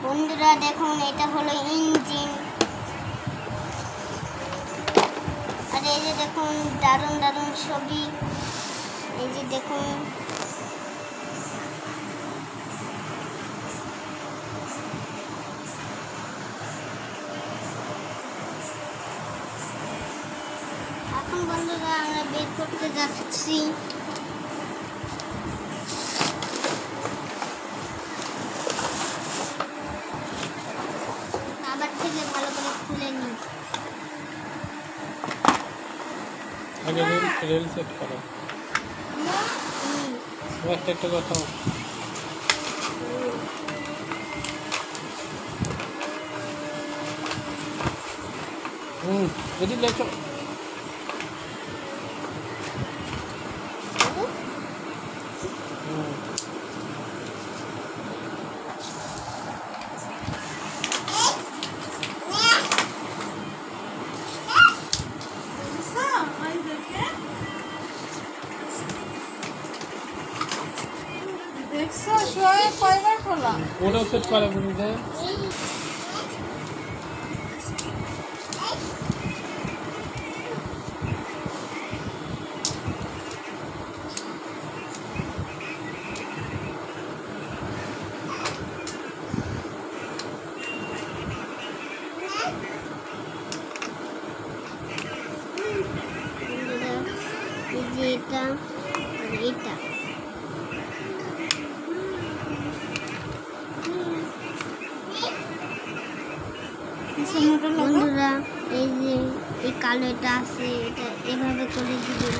বন্ধুরা দেখুন, এটা হলো ইঞ্জিন। আর এই যে দেখুন দারুণ দারুণ ছবি। এই যে দেখুন, এখন বন্ধুরা আমরা বের করতে যাচ্ছি। আবার থেকে ভালো করে খুলে নিই। আগে রেল সেট করো। একটা কথা, যদি লেখো ওটাও সেট করে বুঝতে। এটা এটা বন্ধুরা, এই যে এই কালো এটা আছে, এটা এভাবে করে দিবেন।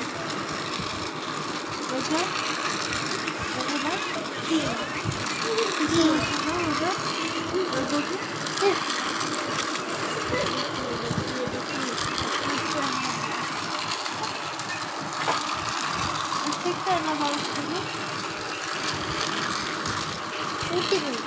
ঠিক